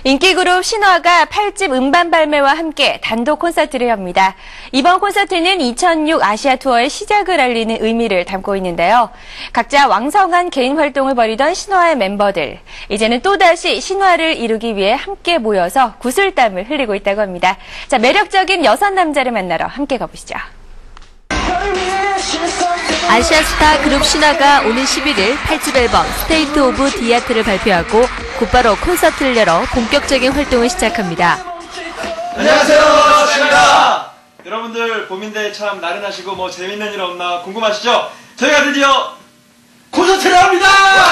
인기 그룹 신화가 8집 음반 발매와 함께 단독 콘서트를 엽니다. 이번 콘서트는 2006 아시아 투어의 시작을 알리는 의미를 담고 있는데요. 각자 왕성한 개인 활동을 벌이던 신화의 멤버들, 이제는 또다시 신화를 이루기 위해 함께 모여서 구슬땀을 흘리고 있다고 합니다. 자, 매력적인 6남자를 만나러 함께 가보시죠. 아시아스타 그룹 신화가 오는 11일 8집 앨범 스테이트 오브 디아트를 발표하고 곧바로 콘서트를 열어 본격적인 활동을 시작합니다. 안녕하세요, 신화입니다. 여러분들 봄인데 참 나른하시고 뭐 재밌는 일 없나 궁금하시죠? 저희가 드디어 콘서트를 합니다!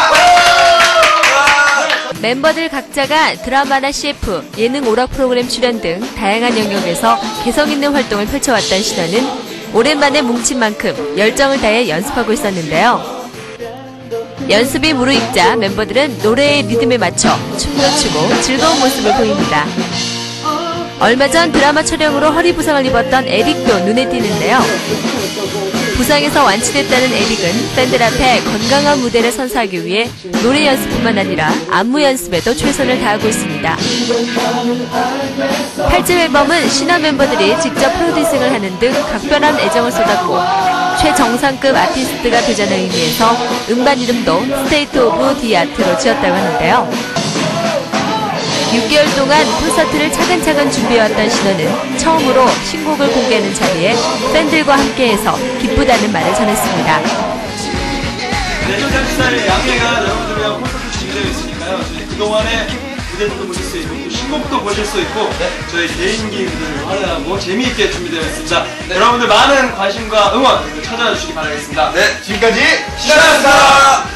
멤버들 각자가 드라마나 CF, 예능 오락 프로그램 출연 등 다양한 영역에서 개성 있는 활동을 펼쳐왔던 신화는 오랜만에 뭉친 만큼 열정을 다해 연습하고 있었는데요. 연습이 무르익자 멤버들은 노래의 리듬에 맞춰 춤도 추고 즐거운 모습을 보입니다. 얼마 전 드라마 촬영으로 허리 부상을 입었던 에릭도 눈에 띄는데요. 부상에서 완치됐다는 에릭은 팬들 앞에 건강한 무대를 선사하기 위해 노래 연습뿐만 아니라 안무 연습에도 최선을 다하고 있습니다. 8집 앨범은 신화 멤버들이 직접 프로듀싱을 하는 등 각별한 애정을 쏟았고 최정상급 아티스트가 되자는 의미에서 음반 이름도 스테이트 오브 디아트로 지었다고 하는데요. 6개월 동안 콘서트를 차근차근 준비해왔던 신화는 처음으로 신곡을 공개하는 자리에 팬들과 함께해서 기쁘다는 말을 전했습니다. 네, 현장시사의 양해가 여러분들 위한 콘서트 준비되어 있으니까요. 저희 그동안의 무대도 보실 수 있고 또 신곡도 보실 수 있고 저희 개인기 무대를 활용하고 재미있게 준비되어 있습니다. 여러분들 많은 관심과 응원 찾아와 주시기 바라겠습니다. 네, 지금까지 신화였습니다.